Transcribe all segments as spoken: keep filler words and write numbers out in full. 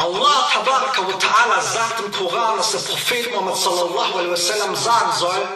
Allah tabaraka wa ta'ala sagt im Koran, dass der Prophet Muhammad sallallahu alaihi wasallam sagen soll: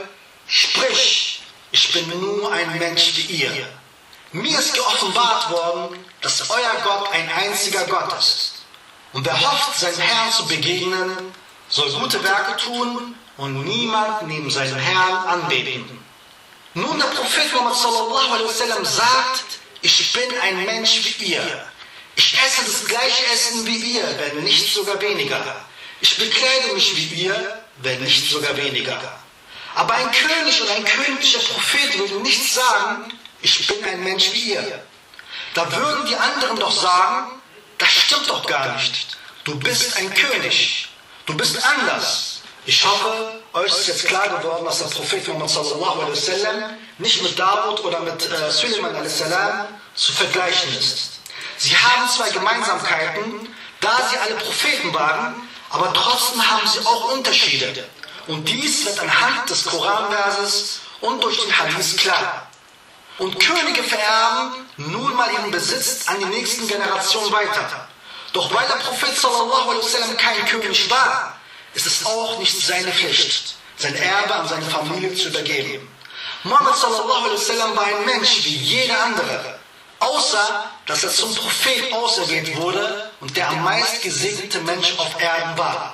Sprich, ich bin nur ein Mensch wie ihr. Mir ist geoffenbart worden, dass euer Gott ein einziger Gott ist. Und wer hofft, seinem Herrn zu begegnen, soll gute Werke tun und niemand neben seinem Herrn anbeten. Nun, der Prophet Muhammad sallallahu alaihi wasallam sagt: Ich bin ein Mensch wie ihr. Ich esse das gleiche Essen wie ihr, wenn nicht sogar weniger. Ich bekleide mich wie ihr, wenn nicht sogar weniger. Aber ein König und ein königlicher Prophet würde nicht sagen: Ich bin ein Mensch wie ihr. Da würden die anderen doch sagen: Das stimmt doch gar nicht. Du bist ein König. Du bist anders. Ich hoffe, euch ist jetzt klar geworden, dass der Prophet Muhammad sallallahu alaihi wasallam nicht mit Dawud oder mit äh, Suleiman alaihi salam zu vergleichen ist. Sie haben zwei Gemeinsamkeiten, da sie alle Propheten waren, aber trotzdem haben sie auch Unterschiede. Und dies wird anhand des Koranverses und durch den Hadith klar. Und Könige vererben nun mal ihren Besitz an die nächsten Generationen weiter. Doch weil der Prophet sallallahu alaihi wasallam kein König war, ist es auch nicht seine Pflicht, sein Erbe an seine Familie zu übergeben. Muhammad sallallahu alaihi wasallam war ein Mensch wie jeder andere, außer dass er zum Prophet auserwählt wurde und der am meist gesegnete Mensch auf Erden war.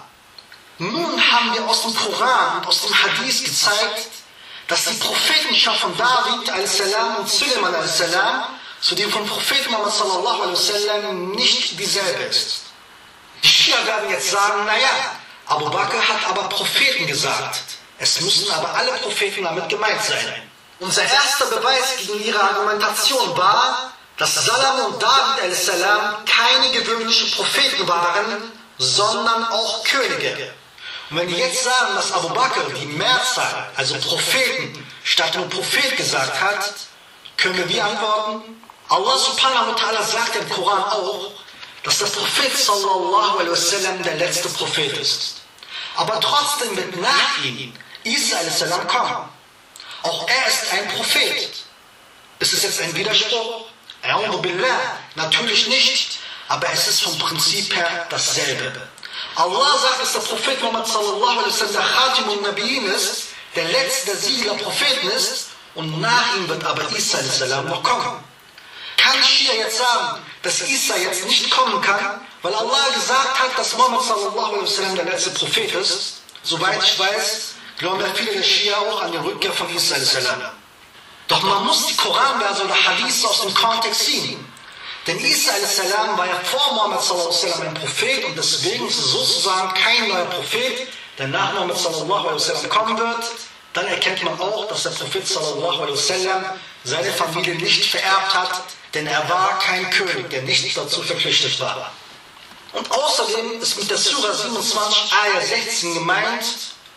Nun haben wir aus dem Koran und aus dem Hadith gezeigt, dass die Prophetenschaft von David a.s. und Suleiman a.s. zu dem von Prophet Muhammad sallallahu alaihi wasallam nicht dieselbe ist. Die Schia werden jetzt sagen: Naja, Abu Bakr hat aber Propheten gesagt. Es müssen aber alle Propheten damit gemeint sein. Unser erster Beweis gegen ihre Argumentation war, dass Salam und David a.s. keine gewöhnlichen Propheten waren, sondern auch Könige. Und wenn die jetzt sagen, dass Abu Bakr die Mehrzahl, also Propheten, statt nur Prophet gesagt hat, können wir wie antworten? Allah subhanahu wa ta'ala sagt im Koran auch, dass der Prophet sallallahu alaihi wasallam der letzte Prophet ist. Aber trotzdem wird nach ihm Isa alaihi salam kommen. Auch er ist ein Prophet. Ist es jetzt ein Widerspruch? A'udhu billah, natürlich nicht, aber es ist vom Prinzip her dasselbe. Allah sagt, dass der Prophet Muhammad sallallahu alaihi wasallam der Khatimun Nabiyyin ist, der letzte der Siegel der Propheten ist, und nach ihm wird aber Isa alaihi salam noch kommen. Kann Schia jetzt sagen, dass Isa jetzt nicht kommen kann, weil Allah gesagt hat, dass Muhammad sallallahu alaihi wasallam der letzte Prophet ist? Soweit ich weiß, glauben ja viele der Schia auch an die Rückkehr von Isa alaihi salam. Doch man muss die Koranverse oder Hadith aus dem Kontext ziehen. Denn Isa alaihi salam war ja vor Muhammad sallallahu alaihi wasallam ein Prophet und deswegen ist es sozusagen kein neuer Prophet, der nach Muhammad sallallahu alaihi wasallam kommen wird. Dann erkennt man auch, dass der Prophet sallallahu alaihi wasallam seine Familie nicht vererbt hat, denn er war kein König, der nicht dazu verpflichtet war. Und außerdem ist mit der Surah siebenundzwanzig, Ayah sechzehn gemeint,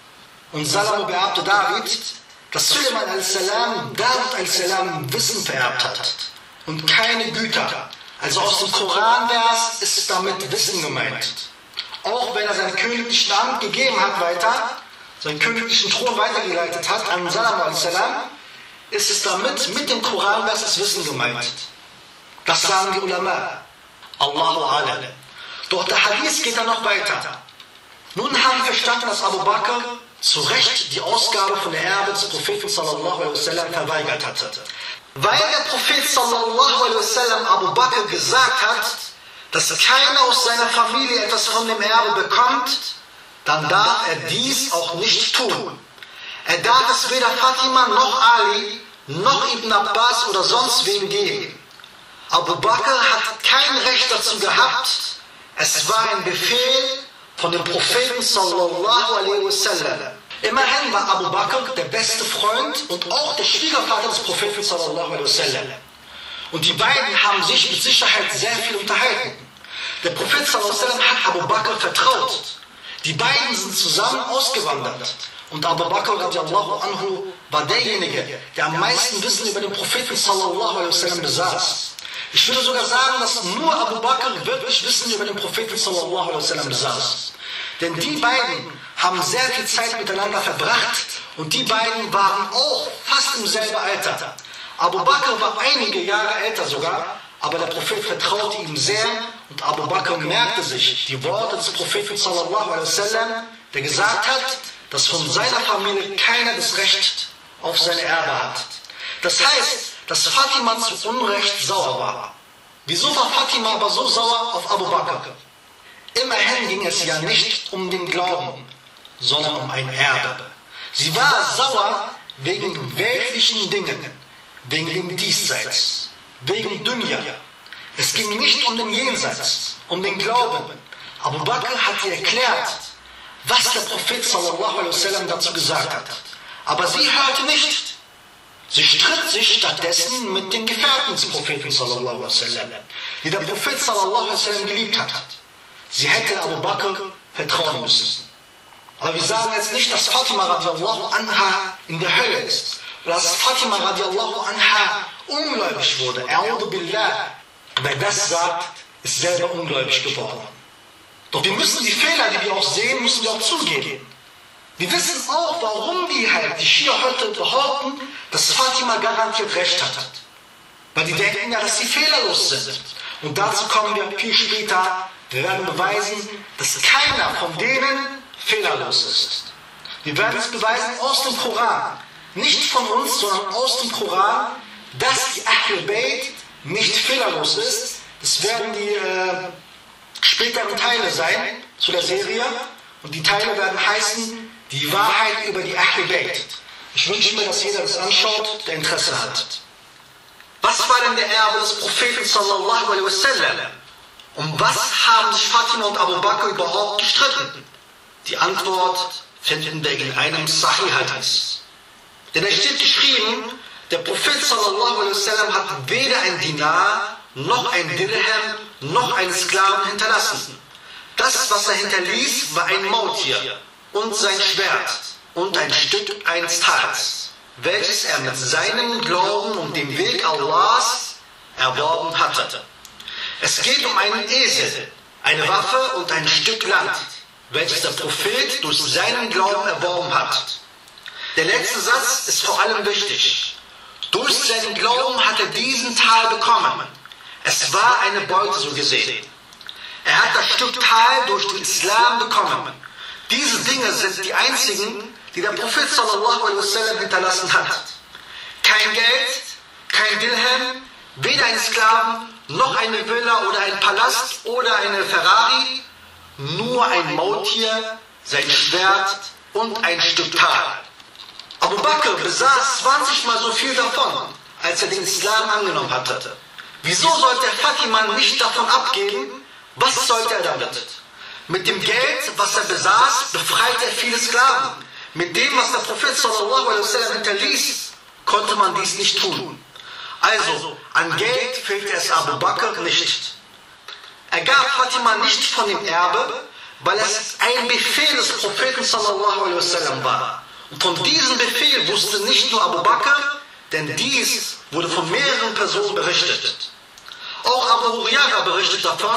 und Salam beerbte David, dass Suleiman a.s. David a.s. Wissen vererbt hat und keine Güter. Also aus dem Koranvers ist damit Wissen gemeint. Auch wenn er sein königlichen Amt gegeben hat weiter, seinen königlichen Thron weitergeleitet hat an Salam a.s., ist es damit mit dem Koranvers das Wissen gemeint. Das sagen die Ulama. Allahu Alam. Doch der Hadith geht dann noch weiter. Nun haben wir verstanden, dass Abu Bakr zu Recht die Ausgabe von der Erbe des Propheten sallallahu alaihi wasallam verweigert hatte. Weil der Prophet sallallahu alaihi wasallam Abu Bakr gesagt hat, dass keiner aus seiner Familie etwas von dem Erbe bekommt, dann darf er dies auch nicht tun. Er darf es weder Fatima noch Ali noch Ibn Abbas oder sonst wem geben. Abu Bakr hat kein Recht dazu gehabt. Es war ein Befehl von dem Propheten sallallahu alaihi wasallam. Immerhin war Abu Bakr der beste Freund und auch der Schwiegervater des Propheten sallallahu alaihi wasallam. Und die beiden haben sich mit Sicherheit sehr viel unterhalten. Der Prophet sallallahu alaihi wasallam hat Abu Bakr vertraut. Die beiden sind zusammen ausgewandert. Und Abu Bakr radiallahu anhu war derjenige, der am meisten Wissen über den Propheten sallallahu alaihi wasallam besaß. Ich würde sogar sagen, dass nur Abu Bakr wirklich Wissen über den Propheten sallallahu alaihi wasallam besaß. Denn die beiden haben sehr viel Zeit miteinander verbracht und die beiden waren auch fast im selben Alter. Abu Bakr war einige Jahre älter sogar, aber der Prophet vertraute ihm sehr und Abu Bakr merkte sich die Worte des Propheten sallallahu alaihi wasallam, der gesagt hat, dass von seiner Familie keiner das Recht auf sein Erbe hat. Das heißt, dass Fatima zu Unrecht sauer war. Wieso war Fatima aber so sauer auf Abu Bakr? Immerhin ging es ja nicht um den Glauben, sondern um ein Erbe. Sie war sauer wegen weltlichen Dingen, wegen dem Diesseits, wegen Dunya. Es ging nicht um den Jenseits, um den Glauben. Abu Bakr hat ihr erklärt, was der Prophet sallallahu alaihi wasallam dazu gesagt hat. Aber sie hörte nicht. Sie stritt sich stattdessen mit den Gefährten des Propheten sallallahu alaihi wasallam, die der Prophet sallallahu alaihi wasallam geliebt hat. Sie hätte Abu Bakr vertrauen müssen. Aber wir sagen jetzt nicht, dass Fatima radiallahu anha in der Hölle ist. Oder dass Fatima radiallahu anha ungläubig wurde. A'udhu billah. Wer das sagt, ist selber ungläubig geworden. Doch wir müssen die Fehler, die wir auch sehen, müssen wir auch zugeben. Wir wissen auch, warum die halt, die Schia heute behaupten, dass Fatima garantiert Recht hat. Weil die denken ja, dass sie fehlerlos sind. Und dazu kommen wir viel später. Wir werden beweisen, dass keiner von denen fehlerlos ist. Wir werden es beweisen aus dem Koran. Nicht von uns, sondern aus dem Koran, dass die Ahl Bayt nicht fehlerlos ist. Das werden die äh, späteren Teile sein zu der Serie. Und die Teile werden heißen, die Wahrheit über die Ahl Bayt. Ich wünsche mir, dass jeder das anschaut, der Interesse hat. Was war denn der Erbe des Propheten sallallahu alaihi wasallam? Um was haben sich Fatima und Abu Bakr überhaupt gestritten? Die Antwort finden wir in einem Sahih-Hadith. Denn es steht geschrieben, der Prophet sallallahu alaihi wasallam hat weder ein Dinar, noch ein Dirham, noch einen Sklaven hinterlassen. Das, was er hinterließ, war ein Maultier und sein Schwert und ein Stück eines Tals, welches er mit seinem Glauben und dem Weg Allahs erworben hatte. Es geht um einen Esel, eine Waffe und ein Stück Land, welches der Prophet durch seinen Glauben erworben hat. Der letzte Satz ist vor allem wichtig. Durch seinen Glauben hat er diesen Tal bekommen. Es war eine Beute so gesehen. Er hat das Stück Tal durch den Islam bekommen. Diese Dinge sind die einzigen, die der Prophet sallallahu alaihi wasallam hinterlassen hat. Kein Geld, kein Dirham, weder ein Sklaven, noch eine Villa oder ein Palast oder eine Ferrari, nur ein Maultier, sein Schwert und ein Stück Tal. Abu Bakr besaß zwanzig Mal so viel davon, als er den Islam angenommen hatte. Wieso sollte er Fatima nicht davon abgeben? Was sollte er damit? Mit dem Geld, was er besaß, befreite er viele Sklaven. Mit dem, was der Prophet sallallahu alaihi wasallam hinterließ, konnte man dies nicht tun. Also, an Geld fehlte es Abu Bakr nicht. Er gab Fatima nicht von dem Erbe, weil es ein Befehl des Propheten sallallahu alaihi wasallam war. Und von diesem Befehl wusste nicht nur Abu Bakr, denn dies wurde von mehreren Personen berichtet. Auch Abu Huraira berichtet davon.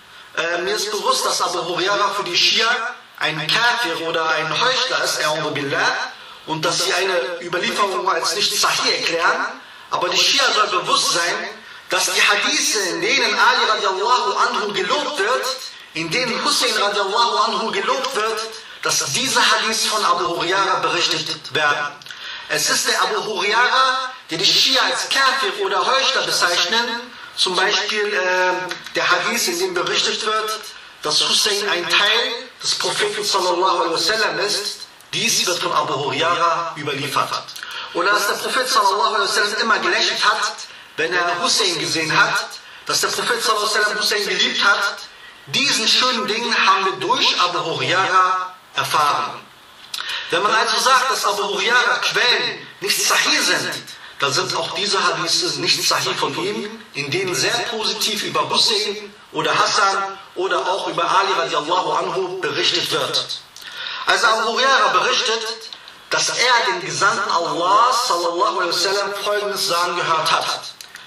Äh, mir ist bewusst, dass Abu Huraira für die Schia ein Kafir oder ein Heuchler ist, A'udhu billah, und dass sie eine Überlieferung als nicht sahih erklären. Aber die Schia soll bewusst sein, dass die Hadithe, in denen Ali radiallahu anhu gelobt wird, in denen Hussein radiallahu anhu gelobt wird, dass diese Hadiths von Abu Huraira berichtet werden. Es ist der Abu Huraira, der die Schia als Kafir oder Heuchler bezeichnen. Zum Beispiel äh, der Hadith, in dem berichtet wird, dass Hussein ein Teil des Propheten sallallahu alaihi wasallam ist. Dies wird von Abu Huraira überliefert. Oder dass der Prophet sallallahu alaihi wasallam immer gelächelt hat, wenn er Hussein gesehen hat, dass der Prophet sallallahu alaihi wasallam Hussein geliebt hat. Diesen schönen Dingen haben wir durch Abu Huraira erfahren. Wenn man also sagt, dass Abu Huraira Quellen nicht sahih sind, dann sind auch diese Hadithe nicht sahih von ihm, in denen sehr positiv über Hussein oder Hassan oder auch über Ali radiallahu anhu berichtet wird. Also Abu Huraira berichtet, dass er den Gesandten Allah sallallahu alaihi wasallam folgendes sagen gehört hat: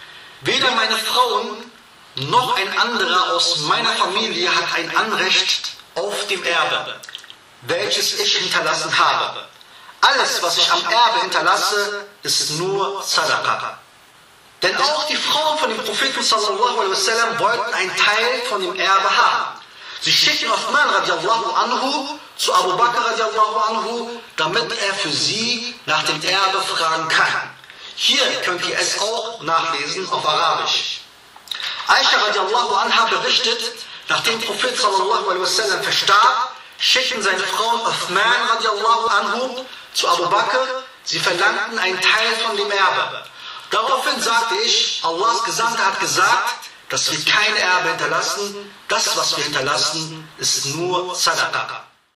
Weder meine Frauen noch ein anderer aus meiner Familie hat ein Anrecht auf dem Erbe, welches ich hinterlassen habe. Alles, was ich am Erbe hinterlasse, ist nur Sadaqa. Denn auch die Frauen von dem Propheten sallallahu alaihi wasallam wollten einen Teil von dem Erbe haben. Sie schickten Uthman radiallahu anhu zu Abu Bakr radiallahu anhu, damit er für sie nach dem Erbe fragen kann. Hier könnt ihr es auch nachlesen auf Arabisch. Aisha radiallahu anha berichtet, nachdem der Prophet sallallahu alaihi wasallam verstarb, schickten seine Frauen Uthman radiallahu anhu zu Abu Bakr, sie verlangten einen Teil von dem Erbe. Daraufhin sagte ich, Allahs Gesandter hat gesagt, dass wir kein Erbe hinterlassen, das was wir hinterlassen ist nur Sadaqa.